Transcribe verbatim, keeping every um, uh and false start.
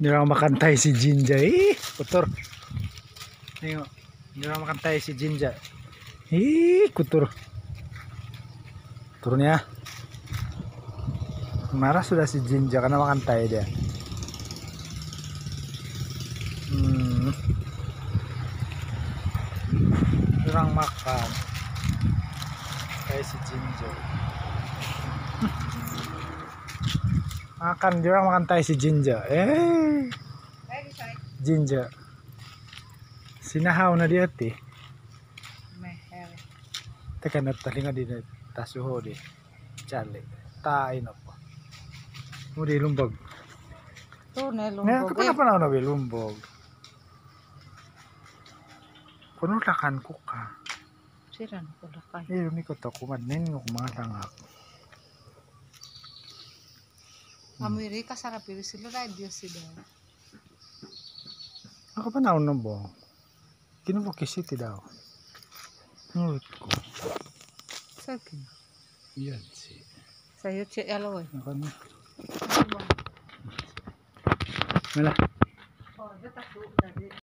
Hindi na makantay si Jinja. Eh, kotor. Ayo, hindi na makantay si Jinja. Eh, kotor. Turun ya. Marah sudah si Jinja karena makantay dia. Hmm. Kurang makan. Kayak si Jinja. Makan dia makan tai si Jinja. Eh. Jinja. Sinahaw na dia ti. Meher. Teka na talinga di tasuho di. Chale. Tai na po. Mudi lumbog. Tu ne Ngayon lumbog. ka pa na panahon na lumbog. Kuno takan ko ka. Siran ko lakay. Eh, lumikot ako. Kumanin ko mga tangak. Amiri kasara pili sila radio sila. Ako pa naon na bo. Kinubukisiti daw. Nurut ko. Sakin. Yan si. Sayo che aloy. Ako na. Wala. Oh, dito